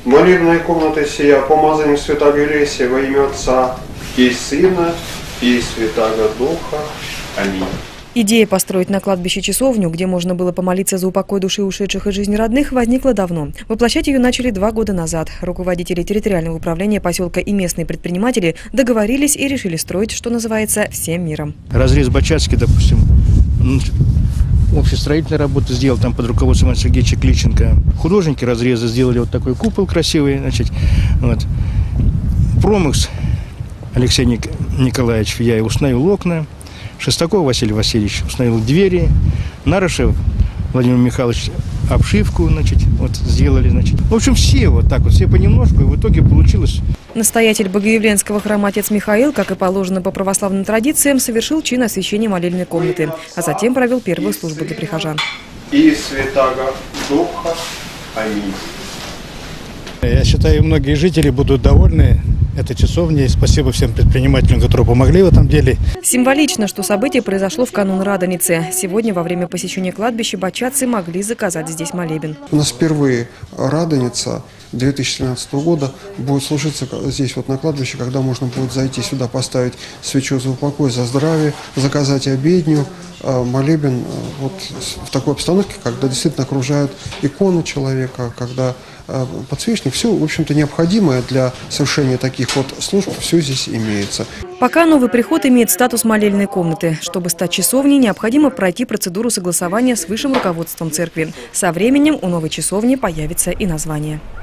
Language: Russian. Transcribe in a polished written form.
Молебная комната сия, помазанием святаго Елисия во имя Отца и Сына и Святаго Духа. Аминь. Идея построить на кладбище часовню, где можно было помолиться за упокой души ушедших из жизни родных, возникла давно. Воплощать ее начали 2 года назад. Руководители территориального управления поселка и местные предприниматели договорились и решили строить, что называется, всем миром. Разрез Бачатский, допустим, общестроительные работы сделал там под руководством Ивана Сергеевича Кличенко. Художники разрезы сделали вот такой купол красивый, значит, вот. Промыкс Алексей Николаевич, я установил окна. Шестаков Василий Васильевич установил двери. Нарышев Владимир Михайлович обшивку, значит, вот сделали, значит. В общем, все вот так вот, все понемножку, и в итоге получилось. Настоятель Богоявленского храма отец Михаил, как и положено по православным традициям, совершил чин освящения молельной комнаты, а затем провел первую службу для прихожан. И Святаго Духа. Аминь. Я считаю, многие жители будут довольны этой часовней. Спасибо всем предпринимателям, которые помогли в этом деле. Символично, что событие произошло в канун Радоницы. Сегодня во время посещения кладбища бачатцы могли заказать здесь молебен. У нас впервые Радоница 2017 года будет служиться здесь вот на кладбище, когда можно будет зайти сюда, поставить свечу за упокой, за здравие, заказать обедню, молебен вот в такой обстановке, когда действительно окружают иконы человека, когда подсвечник, все, в общем-то, необходимое для совершения таких вот служб, все здесь имеется. Пока новый приход имеет статус молельной комнаты. Чтобы стать часовней, необходимо пройти процедуру согласования с высшим руководством церкви. Со временем у новой часовни появится и название.